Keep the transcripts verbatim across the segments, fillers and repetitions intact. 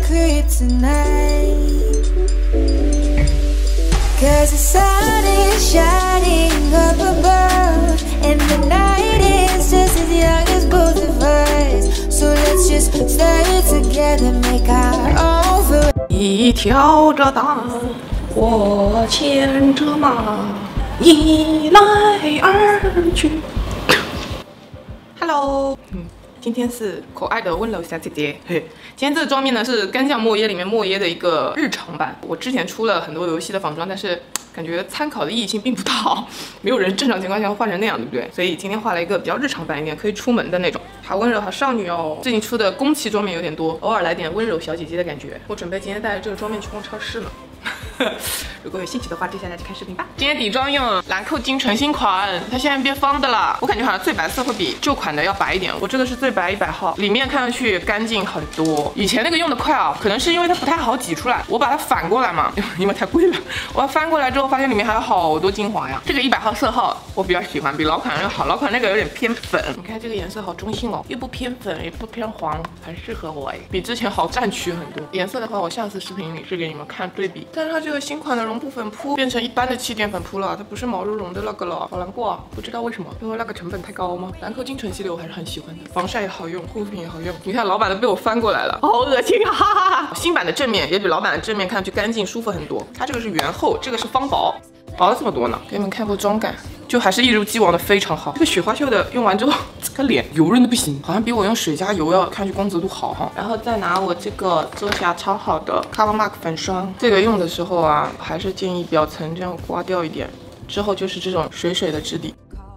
Cause the sun is shining up above, and the night is just as young as both of us. So let's just stay together, make our own forever. 你挑着担，我牵着马，一来二去。Hello， 嗯。 今天是可爱的温柔小姐姐，嘿，今天这个妆面呢是干将莫耶里面莫耶的一个日常版。我之前出了很多游戏的仿妆，但是感觉参考的意义性并不大，没有人正常情况下会画成那样，对不对？所以今天画了一个比较日常版一点，可以出门的那种。好温柔，好少女哦。最近出的宫崎妆面有点多，偶尔来点温柔小姐姐的感觉。我准备今天带着这个妆面去逛超市了。如果有兴趣的话，接下来就看视频吧。今天底妆用兰蔻金纯新款，它现在变方的了。我感觉好像最白色会比旧款的要白一点。我这个是最白一百号，里面看上去干净很多。以前那个用的快啊，可能是因为它不太好挤出来，我把它反过来嘛，因为太贵了。我翻过来之后，发现里面还有好多精华呀。这个一百号色号我比较喜欢，比老款要好。老款那个有点偏粉，你看这个颜色好中性哦，又不偏粉也不偏黄，很适合我哎，比之前好占区很多。颜色的话，我下次视频里是给你们看对比，但是它这个新款的绒布粉扑变成一般的气垫粉扑了，它不是毛茸茸的那个了，好难过啊！不知道为什么，因为那个成本太高吗？兰蔻金纯系列我还是很喜欢的，防晒也好用，护肤品也好用。你看老版的被我翻过来了，好恶心啊！哈哈哈。新版的正面也比老版的正面看上去干净舒服很多，它这个是圆厚，这个是方薄。 薄了这么多呢，给你们看过妆感，就还是一如既往的非常好。这个雪花秀的用完之后，这个脸油润的不行，好像比我用水加油要看上去光泽度好哈。然后再拿我这个遮瑕超好的 Color Mark 粉霜，这个用的时候啊，还是建议表层这样刮掉一点，之后就是这种水水的质地。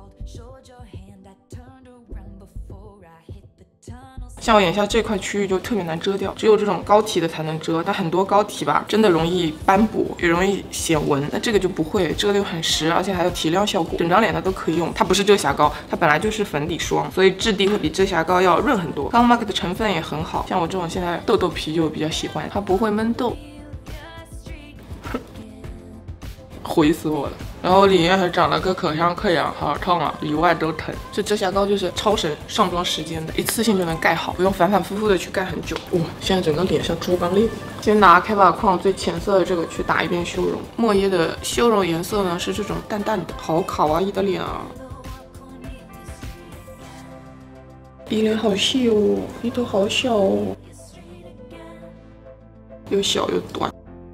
像我眼下这块区域就特别难遮掉，只有这种膏体的才能遮，但很多膏体吧，真的容易斑驳，也容易显纹。那这个就不会，遮的又很实，而且还有提亮效果，整张脸它都可以用。它不是遮瑕膏，它本来就是粉底霜，所以质地会比遮瑕膏要润很多。Color Mark 的成分也很好，像我这种现在痘痘皮就比较喜欢，它不会闷痘。毁死我了！然后里面还长了个口香克洋，好痛啊，里外都疼。这遮瑕膏就是超省上妆时间的，一次性就能盖好，不用反反复复的去盖很久。哇，现在整个脸像猪刚裂。先拿开发框最浅色的这个去打一遍修容。莫耶的修容颜色呢是这种淡淡的，好卡哇伊的脸啊！鼻梁好细哦，鼻头好小哦，又小又短。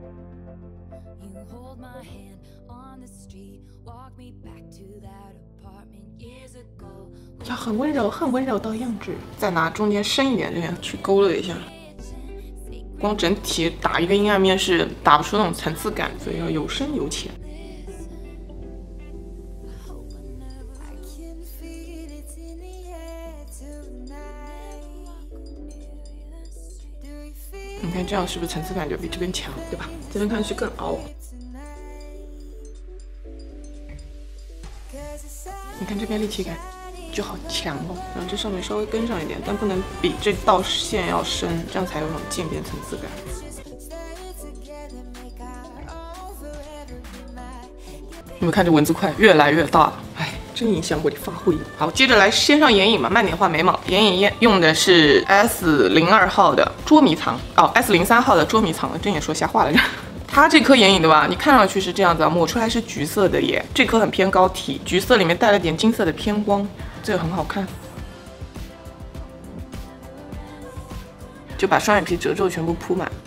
要很温柔，很温柔的样子。再拿中间深一点这样去勾勒一下，光整体打一个阴暗面是打不出那种层次感，所以要有深有浅。你看这样是不是层次感就比这边强，对吧？这边看上去更凹。你看这边立体感。 就好强哦，然后这上面稍微跟上一点，但不能比这道线要深，这样才有那种渐变层次感。你们看这蚊子块越来越大了，哎，真影响我的发挥。好，接着来先上眼影嘛，慢点画眉毛。眼影用的是 S 零二号的捉迷藏，哦 ，S 零三号的捉迷藏，真也说瞎话来着。 它这颗眼影对吧？你看上去是这样子啊，抹出来是橘色的耶。这颗很偏高体，橘色里面带了点金色的偏光，这个很好看。就把双眼皮褶皱全部铺满。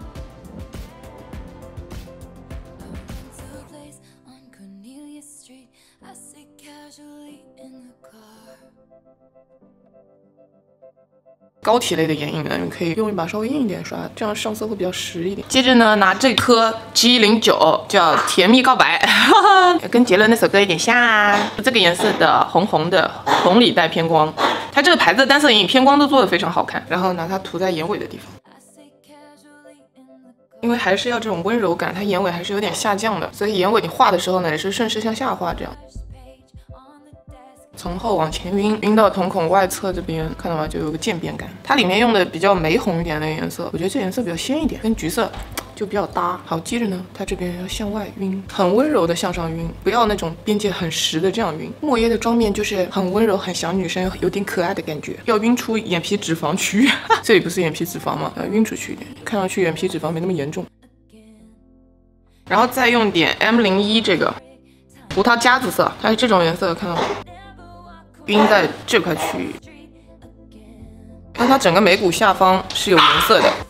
膏体类的眼影呢，你可以用一把稍微硬一点刷，这样上色会比较实一点。接着呢，拿这颗 G 零九叫《甜蜜告白》，跟杰伦那首歌有点像啊。这个颜色的红红的，红里带偏光。它这个牌子的单色眼影偏光都做得非常好看。然后拿它涂在眼尾的地方，因为还是要这种温柔感，它眼尾还是有点下降的，所以眼尾你画的时候呢，也是顺势向下画这样。 从后往前晕，晕到瞳孔外侧这边，看到吗？就有个渐变感。它里面用的比较玫红一点的颜色，我觉得这颜色比较鲜一点，跟橘色就比较搭。好，接着呢，它这边要向外晕，很温柔的向上晕，不要那种边界很实的这样晕。莫耶的妆面就是很温柔，很小女生，有点可爱的感觉，要晕出眼皮脂肪区域。这里不是眼皮脂肪吗？要晕出去一点，看上去眼皮脂肪没那么严重。然后再用点 M 零一 这个葡萄夹子色，它是这种颜色，看到吗？晕在这块区域。那它整个眉骨下方是有颜色的。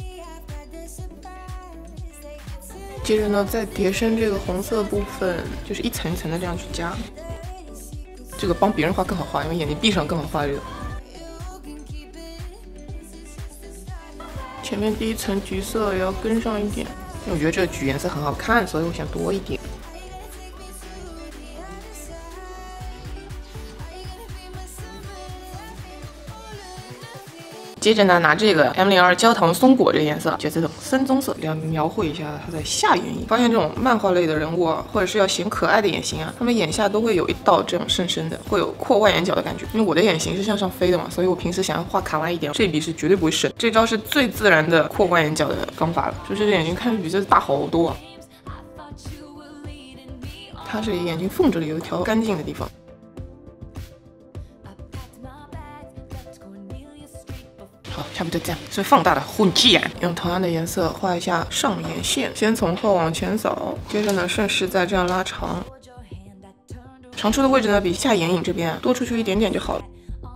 接着呢，再叠升这个红色部分，就是一层一层的这样去加。这个帮别人画更好画，因为眼睛闭上更好画这个。前面第一层橘色也要跟上一点，因为我觉得这个橘颜色很好看，所以我想多一点。接着呢，拿这个 M 零二 焦糖松果这个颜色，就这种深棕色，要描绘一下它的下眼影。发现这种漫画类的人物啊，或者是要显可爱的眼型啊，他们眼下都会有一道这种深深的，会有扩外眼角的感觉。因为我的眼型是向上飞的嘛，所以我平时想要画卡哇伊一点，这笔是绝对不会省。这招是最自然的扩外眼角的方法了，就是这眼睛看上去比这大好多啊。它这里眼睛缝这里有一条干净的地方。好，差不多这样，是放大的混迹眼。用同样的颜色画一下上眼线，先从后往前扫，接着呢顺势再这样拉长，长出的位置呢比下眼影这边多出去一点点就好了。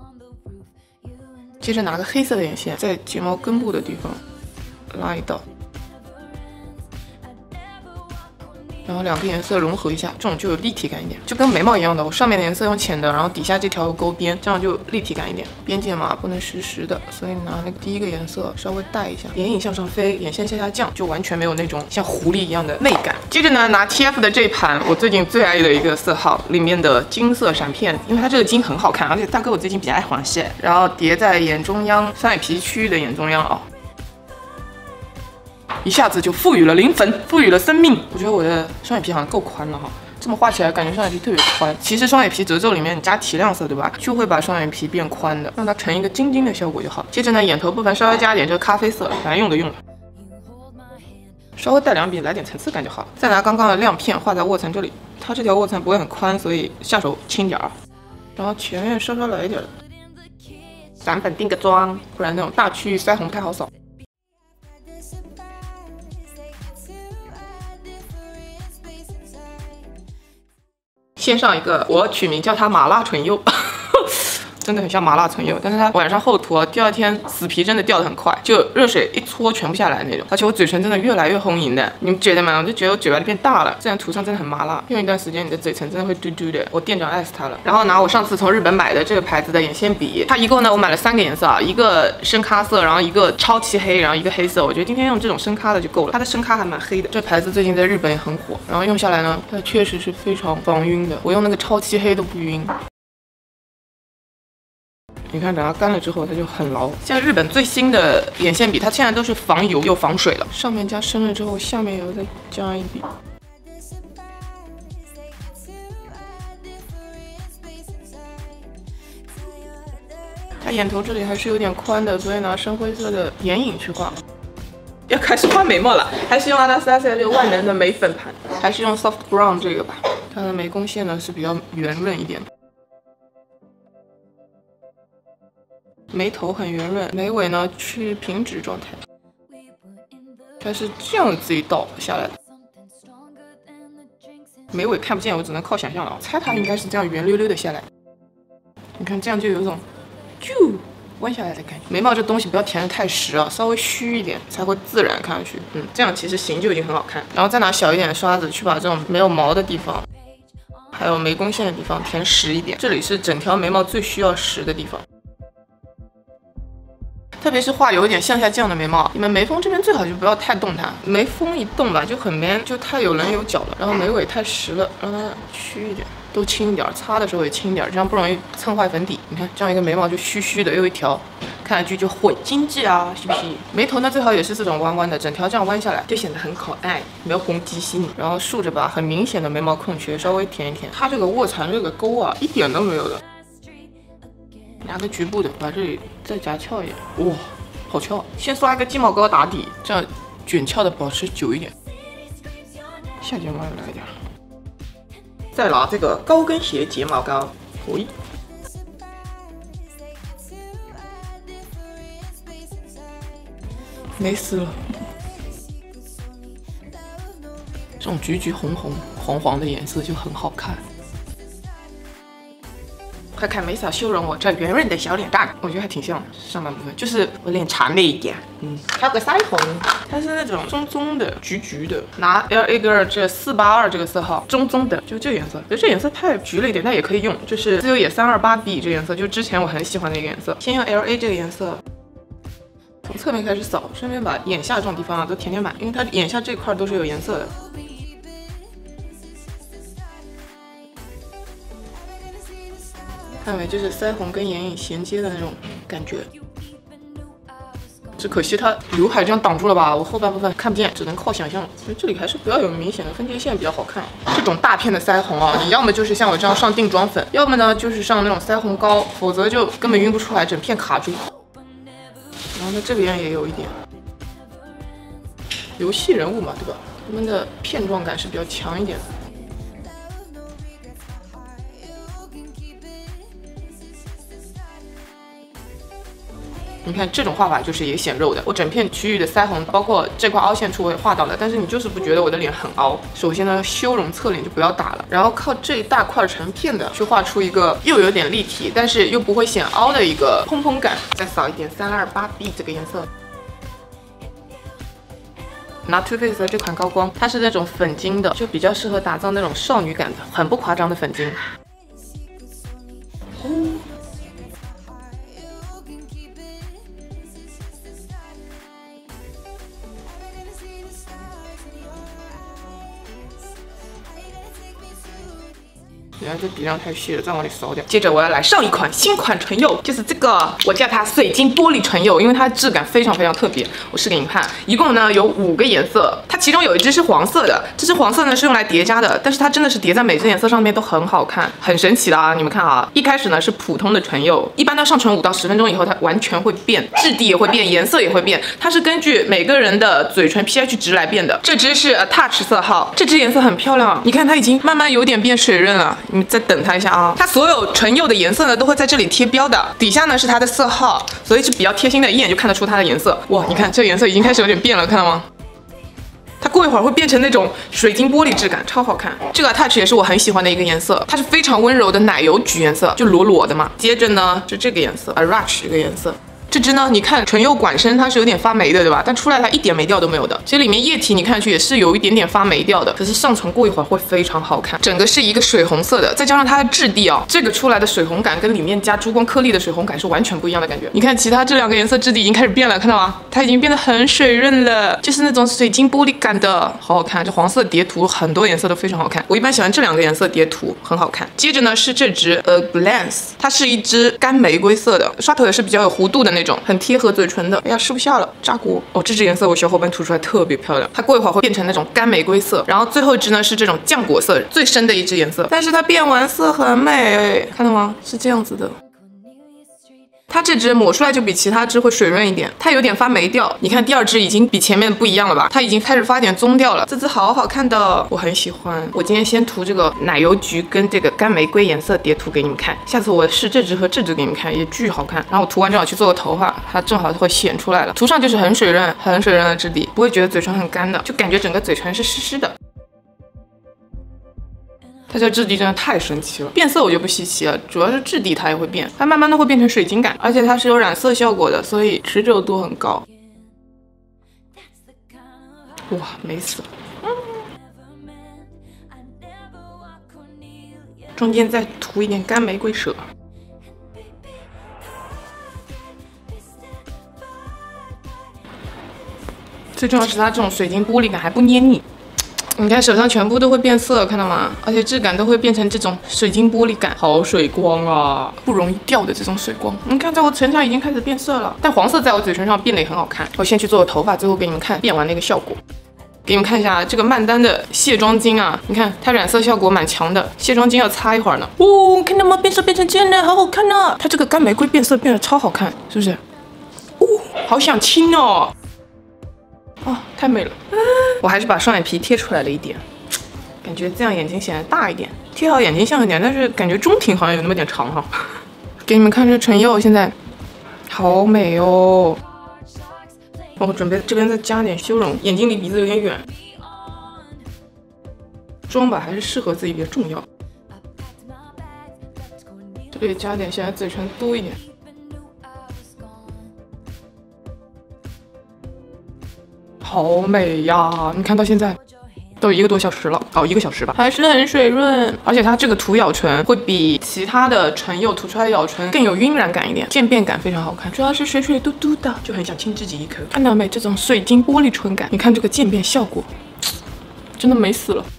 接着拿个黑色的眼线，在睫毛根部的地方拉一道。然后两个颜色融合一下，这种就有立体感一点，就跟眉毛一样的。我上面的颜色用浅的，然后底下这条勾边，这样就立体感一点。边界嘛不能实时的，所以拿那个第一个颜色稍微带一下，眼影向上飞，眼线向下降，就完全没有那种像狐狸一样的媚感。接着呢，拿 T F 的这盘我最近最爱的一个色号里面的金色闪片，因为它这个金很好看，而且大哥我最近比较爱黄色，然后叠在眼中央双眼皮区域的眼中央啊。一下子就赋予了灵魂，赋予了生命。我觉得我的双眼皮好像够宽了哈，这么画起来感觉双眼皮特别宽。其实双眼皮褶皱里面你加提亮色，对吧，就会把双眼皮变宽的，让它成一个晶晶的效果就好。接着呢，眼头部分稍微加点这个咖啡色，反正用的用了，稍微带两笔来点层次感就好。再拿刚刚的亮片画在卧蚕这里，它这条卧蚕不会很宽，所以下手轻点儿。然后前面稍稍来一点，散粉定个妆，不然那种大区域腮红不太好扫。先上一个，我取名叫它麻辣唇釉，真的很像麻辣唇釉，但是它晚上厚涂，第二天死皮真的掉得很快，就热水一搓全部下来那种。而且我嘴唇真的越来越红莹的，你们觉得吗？我就觉得我嘴巴变大了，这样涂上真的很麻辣。用一段时间，你的嘴唇真的会嘟嘟的。我店长爱死它了。然后拿我上次从日本买的这个牌子的眼线笔，它一共呢我买了三个颜色啊，一个深咖色，然后一个超漆黑，然后一个黑色。我觉得今天用这种深咖的就够了，它的深咖还蛮黑的。这牌子最近在日本也很火，然后用下来呢，它确实是非常防晕的。我用那个超漆黑都不晕。你看，等它干了之后，它就很牢。像日本最新的眼线笔，它现在都是防油又防水了。上面加深了之后，下面也要再加一笔。它眼头这里还是有点宽的，所以拿深灰色的眼影去画。要开始画眉毛了，还是用阿达斯加这个万能的眉粉盘，还是用 Soft Brown 这个吧。它的眉弓线呢是比较圆润一点。眉头很圆润，眉尾呢趋平直状态，它是这样自己倒下来的。眉尾看不见，我只能靠想象了。我猜它应该是这样圆溜溜的下来。你看这样就有一种就弯下来的感觉。眉毛这东西不要填得太实啊，稍微虚一点才会自然看上去。嗯，这样其实型就已经很好看。然后再拿小一点的刷子去把这种没有毛的地方，还有眉弓线的地方填实一点。这里是整条眉毛最需要实的地方。特别是画有一点向下降的眉毛，你们眉峰这边最好就不要太动它，眉峰一动吧就很 man， 就太有棱有角了。然后眉尾太实了，让它虚一点，都轻一点，擦的时候也轻一点，这样不容易蹭坏粉底。你看这样一个眉毛就虚虚的，又一条，看上去就很精致啊，是不是？眉头呢最好也是这种弯弯的，整条这样弯下来就显得很可爱，没有攻击性。然后竖着把很明显的眉毛空缺稍微填一填，它这个卧蚕这个沟啊一点都没有的。拿个局部的把这里再夹翘一点，哇，好翘！先刷一个鸡毛膏打底，这样卷翘的保持久一点。下睫毛也来一点。再拿这个高跟鞋睫毛膏，喂，没死了。这种橘橘红红黄黄的颜色就很好看。快看没少修容我这圆润的小脸蛋，我觉得还挺像的。上半部分就是我脸长了一点，嗯，还有个腮红，它是那种棕棕的、橘橘的。拿 L A Girl 这四八二这个色号，棕棕的，就这个颜色。觉得这颜色太橘了一点，但也可以用。就是自由野三二八 B 这个颜色，就之前我很喜欢的一个颜色。先用 L A 这个颜色，从侧面开始扫，顺便把眼下这种地方啊都填填满，因为它眼下这块都是有颜色的。看没，就是腮红跟眼影衔接的那种感觉。只可惜它刘海这样挡住了吧，我后半部分看不见，只能靠想象。所以这里还是不要有明显的分界线比较好看。这种大片的腮红啊，你要么就是像我这样上定妆粉，要么呢就是上那种腮红膏，否则就根本晕不出来，整片卡住。然后呢，这边也有一点游戏人物嘛，对吧？他们的片状感是比较强一点的。你看这种画法就是也显肉的，我整片区域的腮红，包括这块凹陷处我也画到了，但是你就是不觉得我的脸很凹。首先呢，修容侧脸就不要打了，然后靠这一大块成片的去画出一个又有点立体，但是又不会显凹的一个蓬蓬感。再扫一点三二八 B 这个颜色。拿 Too Faced 的这款高光，它是那种粉晶的，就比较适合打造那种少女感的，很不夸张的粉晶。嗯然后这笔量太细了，再往里扫点。接着我要来上一款新款唇釉，就是这个，我叫它水晶玻璃唇釉，因为它的质感非常非常特别。我试给你们看，一共呢有五个颜色，它其中有一支是黄色的，这支黄色呢是用来叠加的，但是它真的是叠在每支颜色上面都很好看，很神奇的啊！你们看啊，一开始呢是普通的唇釉，一般呢上唇五到十分钟以后，它完全会变，质地也会变，颜色也会变，它是根据每个人的嘴唇 pH 值来变的。这支是 Touch 色号，这支颜色很漂亮，你看它已经慢慢有点变水润了。你们再等它一下啊！它所有唇釉的颜色呢都会在这里贴标的，底下呢是它的色号，所以是比较贴心的，一眼就看得出它的颜色。哇，你看这个颜色已经开始有点变了，看到吗？它过一会儿会变成那种水晶玻璃质感，超好看。这个 Touch 也是我很喜欢的一个颜色，它是非常温柔的奶油橘颜色，就裸裸的嘛。接着呢就这个颜色 ，Arash 这个颜色。这支呢，你看唇釉管身它是有点发霉的，对吧？但出来它一点霉调都没有的。其实里面液体你看上去也是有一点点发霉调的，可是上唇过一会儿会非常好看。整个是一个水红色的，再加上它的质地啊，这个出来的水红感跟里面加珠光颗粒的水红感是完全不一样的感觉。你看其他这两个颜色质地已经开始变了，看到吗？它已经变得很水润了，就是那种水晶玻璃感的，好好看。这黄色叠涂很多颜色都非常好看，我一般喜欢这两个颜色叠涂，很好看。接着呢是这支 A Glance， 它是一支干玫瑰色的，刷头也是比较有弧度的那种，很贴合嘴唇的。哎呀，吃不下了，炸锅！哦，这支颜色我小伙伴涂出来特别漂亮，它过一会儿会变成那种干玫瑰色，然后最后一支呢是这种浆果色，最深的一支颜色，但是它变完色很美，看到吗？是这样子的。它这支抹出来就比其他支会水润一点，它有点发霉调。你看第二支已经比前面不一样了吧？它已经开始发点棕调了。这支好好看的，我很喜欢。我今天先涂这个奶油橘跟这个干玫瑰颜色叠涂给你们看，下次我试这支和这支给你们看，也巨好看。然后我涂完正好去做个头发，它正好会显出来了。涂上就是很水润、很水润的质地，不会觉得嘴唇很干的，就感觉整个嘴唇是湿湿的。它这质地真的太神奇了，变色我就不稀奇了，主要是质地它也会变，它慢慢的会变成水晶感，而且它是有染色效果的，所以持久度很高。哇，美死了！嗯、中间再涂一点干玫瑰舌。最重要是它这种水晶玻璃感还不黏腻。你看手上全部都会变色，看到吗？而且质感都会变成这种水晶玻璃感，好水光啊，不容易掉的这种水光。你看在我唇上已经开始变色了，但黄色在我嘴唇上变得也很好看。我先去做个头发，最后给你们看变完那个效果。给你们看一下这个曼丹的卸妆巾啊，你看它染色效果蛮强的，卸妆巾要擦一会儿呢。哦，看到吗？变色变成这样的，好好看啊！它这个干玫瑰变色变得超好看，是不是？哦，好想亲哦。 哦，太美了！我还是把双眼皮贴出来了一点，感觉这样眼睛显得大一点。贴好眼睛像一点，但是感觉中庭好像有那么点长哈。给你们看这唇釉，现在好美哦。我准备这边再加点修容，眼睛离鼻子有点远。妆吧还是适合自己比较重要。这里加点，显得嘴唇多一点。好美呀！你看到现在都一个多小时了，哦，一个小时吧，还是很水润。而且它这个涂咬唇会比其他的唇釉涂出来的咬唇更有晕染感一点，渐变感非常好看。主要是水水嘟嘟的，就很想亲自己一口。看到没？这种水晶玻璃唇感，你看这个渐变效果，真的美死了。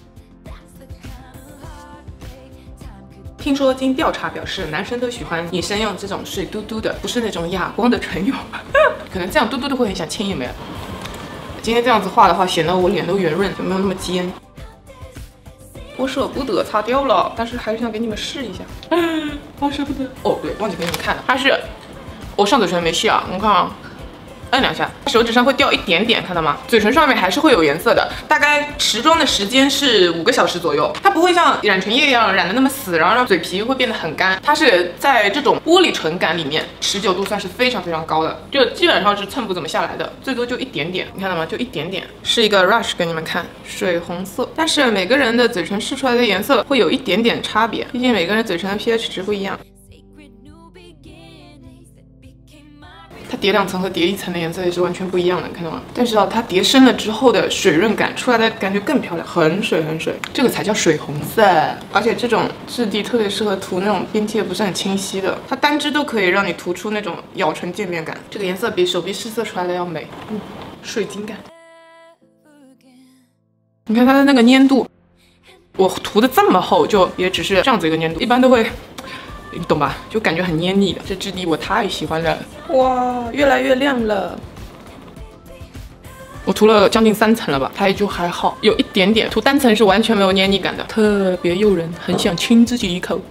听说经调查表示，男生都喜欢女生用这种水嘟嘟的，不是那种哑光的唇釉，可能这样嘟嘟的会很想亲一枚。今天这样子画的话，显得我脸都圆润，就没有那么尖。我舍不得擦掉了，但是还是想给你们试一下。嗯，我舍不得。哦，对，忘记给你们看了，它是我上嘴唇没卸啊，你们看啊。按两下，手指上会掉一点点，看到吗？嘴唇上面还是会有颜色的，大概持妆的时间是五个小时左右。它不会像染唇液一样染的那么死，然后让嘴皮会变得很干。它是在这种玻璃唇感里面，持久度算是非常非常高的，就基本上是蹭不怎么下来的，最多就一点点。你看到吗？就一点点，是一个 rush 给你们看，水红色。但是每个人的嘴唇试出来的颜色会有一点点差别，毕竟每个人嘴唇的 pH 值不一样。它叠两层和叠一层的颜色也是完全不一样的，看到吗？但是啊，它叠深了之后的水润感出来的感觉更漂亮，很水很水，这个才叫水红色。而且这种质地特别适合涂那种边界不是很清晰的，它单支都可以让你涂出那种咬唇渐变感。这个颜色比手臂试色出来的要美，嗯，水晶感。你看它的那个粘度，我涂的这么厚，就也只是这样子一个粘度，一般都会。你懂吧？就感觉很黏腻的，这质地我太喜欢了。哇，越来越亮了。我涂了将近三层了吧，它也就还好，有一点点。涂单层是完全没有黏腻感的，特别诱人，很想亲自己一口。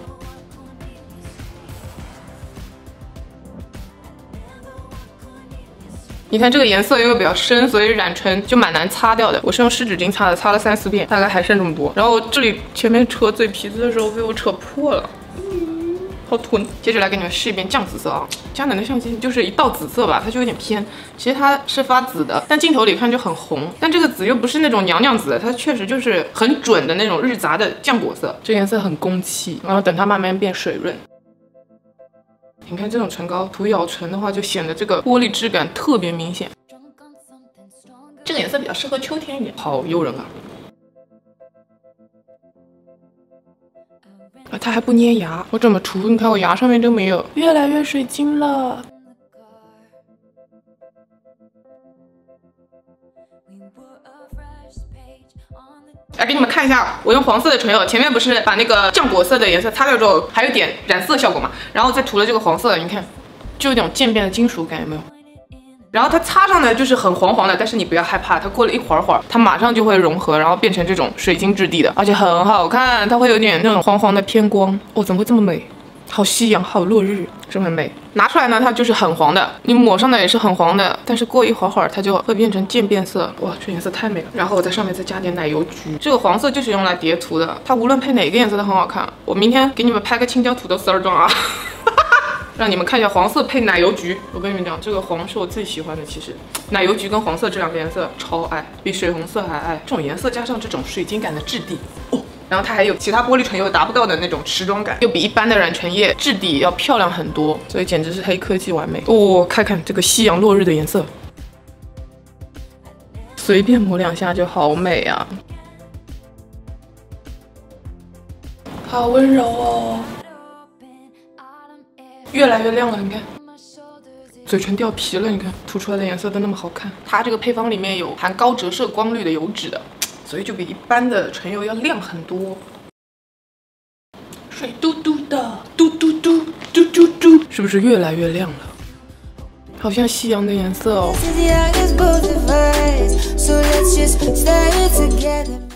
你看这个颜色因为比较深，所以染唇就蛮难擦掉的。我是用湿纸巾擦的，擦了三四遍，大概还剩这么多。然后这里前面扯嘴皮子的时候被我扯破了。好囤。接着来给你们试一遍酱紫色啊，佳能的相机就是一道紫色吧，它就有点偏，其实它是发紫的，但镜头里看就很红，但这个紫又不是那种娘娘紫，它确实就是很准的那种日杂的酱果色，这颜色很攻气，然后等它慢慢变水润。你看这种唇膏涂咬唇的话，就显得这个玻璃质感特别明显。这个颜色比较适合秋天一点，好诱人啊！啊，它还不粘牙，我怎么涂？你看我牙上面都没有，越来越水晶了。来给你们看一下，我用黄色的唇釉，前面不是把那个酱果色的颜色擦掉之后，还有点染色效果嘛，然后再涂了这个黄色的，你看，就有点渐变的金属感，有没有？然后它擦上呢就是很黄黄的，但是你不要害怕，它过了一会儿会儿，它马上就会融合，然后变成这种水晶质地的，而且很好看，它会有点那种黄黄的偏光。哦，怎么会这么美？好夕阳，好落日，是不是很美？拿出来呢，它就是很黄的，你抹上的也是很黄的，但是过一会儿会儿它就会变成渐变色。哇，这颜色太美了！然后我在上面再加点奶油橘，这个黄色就是用来叠涂的，它无论配哪个颜色都很好看。我明天给你们拍个青椒土豆丝儿妆啊！让你们看一下黄色配奶油橘，我跟你们讲，这个黄是我最喜欢的。其实奶油橘跟黄色这两个颜色超爱，比水红色还爱。这种颜色加上这种水晶感的质地哦，然后它还有其他玻璃唇釉达不到的那种持妆感，又比一般的染唇液质地要漂亮很多，所以简直是黑科技完美哦！看看这个夕阳落日的颜色，随便抹两下就好美啊，好温柔哦。越来越亮了，你看，嘴唇掉皮了，你看涂出来的颜色都那么好看。它这个配方里面有含高折射光率的油脂的，所以就比一般的唇釉要亮很多。水嘟嘟的，嘟嘟嘟嘟嘟嘟，是不是越来越亮了？好像夕阳的颜色哦。